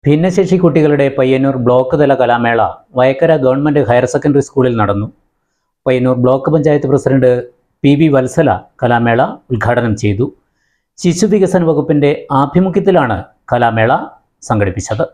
ഭിന്നശേഷി കുട്ടികളുടെ പയ്യന്നൂർ ബ്ലോക്ക് തല കലാമേള വയക്കര ഗവൺമെൻറ് ഹയർ സെക്കൻഡറി സ്കൂളിൽ നടന്നു. Payyanur block panchayat president PV Valsala കലാമേള ഉദ്ഘാടനം ചെയ്തു. ശിശുവികസന വകുപ്പിന്റെ ആഭിമുഖ്യത്തിലാണ് കലാമേള സംഘടിപ്പിച്ചത്.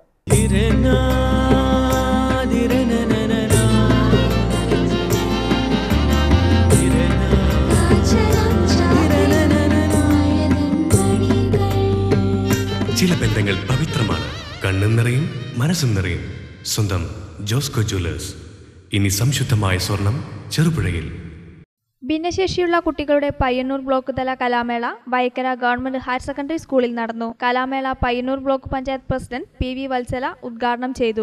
ചില ബന്ധങ്ങൾ പവിത്രമാണ്. കണ്ണും നിറയും മനസ്സും നിറയും. സ്വന്തം ജോസ്കോ ജ്വല്ലേഴ്സ്. ഇനി സംശുദ്ധമായ സ്വർണം ചെറുപുഴയിൽ. ഭിന്നശേഷിയുള്ള കുട്ടികളുടെ പയ്യന്നൂർ ബ്ലോക്ക് തല കലാമേള വയക്കര ഗവൺമെന്റ് ഹയർ സെക്കൻഡറി സ്കൂളിൽ നടന്നു. കലാമേള Payyanur block panchayat president PV Valsala ഉദ്ഘാടനം ചെയ്തു.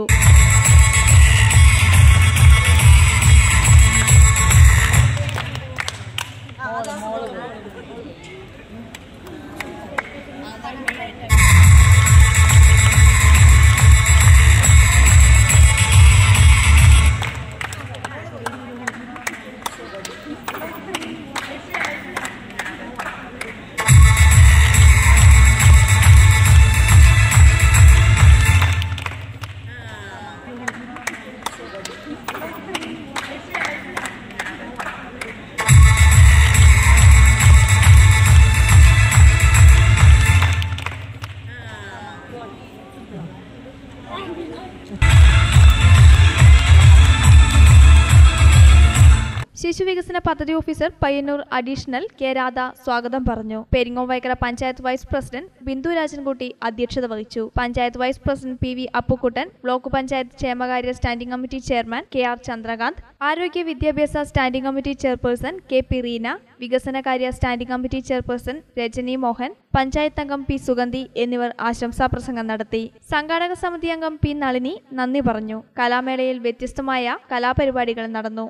ശിശുവികസന പദ്ധതി officer Payyanur additional K Radha സ്വാഗതം പറഞ്ഞു. പെരിങ്ങോം വയക്കര പഞ്ചായത്ത് വൈസ് പ്രസിഡന്റ് ബിന്ദു രാജൻകുട്ടി അധ്യക്ഷത വഹിച്ചു. Panchayat vice president PV Appukuttan, block panchayat ക്ഷേമകാര്യ standing committee chairman KR Chandrakanth, ആരോഗ്യ വിദ്യാഭ്യാസ standing committee chairperson KP Reena, വികസനകാര്യ standing committee chairperson Rajani Mohan, panchayat അംഗം P സുഗന്ധി എന്നിവർ ആശംസാ പ്രസംഗം നടത്തി. സംഘാടക സമിതി അംഗം P നളിനി നന്ദി പറഞ്ഞു. കലാമേളയിൽ വ്യത്യസ്തമായ കലാപരിപാടികൾ നടന്നു.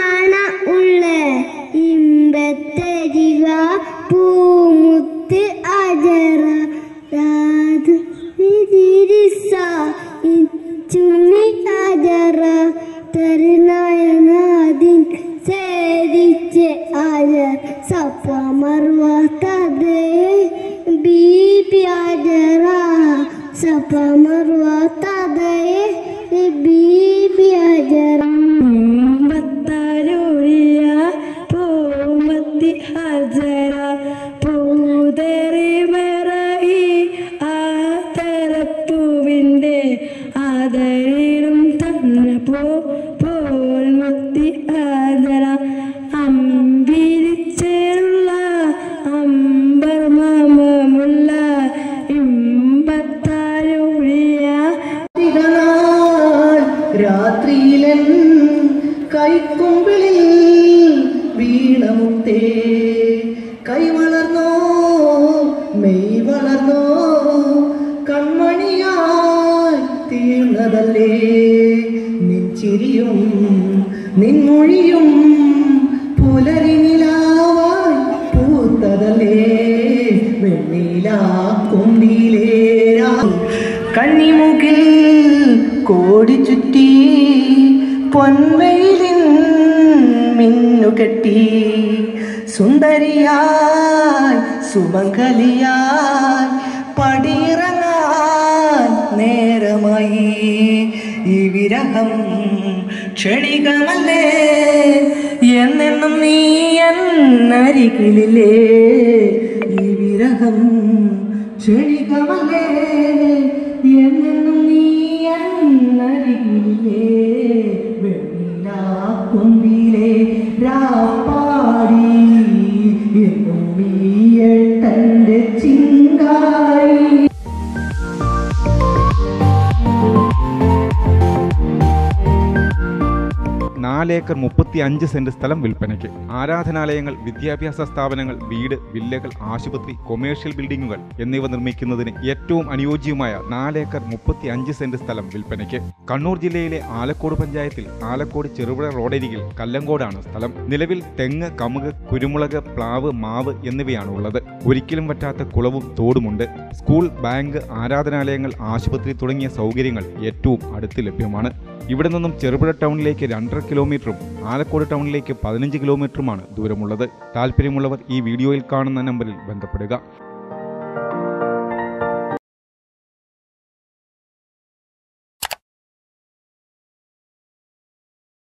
ഇമ്പത്തരിവ പൂമുത്ത് അജറ രാധു വിരിസ ചുമ്മി അജറ തരുണയനാദിൻ സേരിച്ച് അജർ സപ്പ മർവതദേ ബീബി അജറ സപ്പ മർവതദേ ബീബി അജറ പൂവിൻ്റെ ആദരവും തന്നെ പോൽമത്തി ആദര അമ്പിരിച്ചേരുള്ള അമ്പർമമുള്ള ഇമ്പത്താരൊഴിയ രാത്രിയിലൻ കൈക്കുമ്പിളിൽ വീണമുത്തേ കൈ വളർന്നോ മെയ് വളർന്നോ കൺമണിയായി തീർന്നതല്ലേ നിൻചിരിയും നിൻമൊഴിയും പുലരിനിലാവായി പൂത്തതല്ലേ വെണ്ണിലാ കൊണ്ടിലേരാ കണ്ണിമുകിൽ കോടി ചുറ്റി പൊൻവെയിലിൻ മിന്നുകെട്ടി സുന്ദരിയായി സുമംഗലിയായി പടിയിറങ്ങാൻ നേരമായി. ഈ വിരഹം ക്ഷണികമല്ലേ എന്നെന്നും നീ എന്നരികിലില്ലേ. ഈ വിരഹം ക്ഷണികമല്ലേ എന്നെന്നും നീ എന്നരികിലില്ലേ. വെണ്ണിലാ കൊമ്പിലെ രാപ്പാടി എന്നും നീയട്ടൻ്റെ ചിങ്കാരി. 4 ഏക്കർ 35 സെന്റ് സ്ഥലം വിൽപ്പനയ്ക്ക്. ആരാധനാലയങ്ങൾ, വിദ്യാഭ്യാസ സ്ഥാപനങ്ങൾ, വീട്, വില്ലകൾ, ആശുപത്രി, കൊമേഴ്ഷ്യൽ ബിൽഡിംഗുകൾ എന്നിവ നിർമ്മിക്കുന്നതിന് ഏറ്റവും അനുയോജ്യമായ 4 ഏക്കർ 35 സെന്റ് സ്ഥലം വിൽപ്പനയ്ക്ക്. കണ്ണൂർ ജില്ലയിലെ ആലക്കോട് പഞ്ചായത്തിൽ ആലക്കോട് ചെറുപുഴ റോഡരികിൽ കല്ലങ്കോടാണ് സ്ഥലം. നിലവിൽ തെങ്ങ്, കമുക്, കുരുമുളക്, പ്ലാവ്, മാവ് എന്നിവയാണ് ഉള്ളത്. ഒരിക്കലും പറ്റാത്ത കുളവും തോടുമുണ്ട്. സ്കൂൾ, ബാങ്ക്, ആരാധനാലയങ്ങൾ, ആശുപത്രി തുടങ്ങിയ സൗകര്യങ്ങൾ ഏറ്റവും അടുത്ത് ലഭ്യമാണ്. ഇവിടെ നിന്നും ചെറുപുഴ ടൗണിലേക്ക് 2.5 കിലോമീറ്ററും ആലക്കോട് ടൗണിലേക്ക് 15 കിലോമീറ്ററുമാണ് ദൂരമുള്ളത്. താല്പര്യമുള്ളവർ ഈ വീഡിയോയിൽ കാണുന്ന നമ്പറിൽ ബന്ധപ്പെടുക.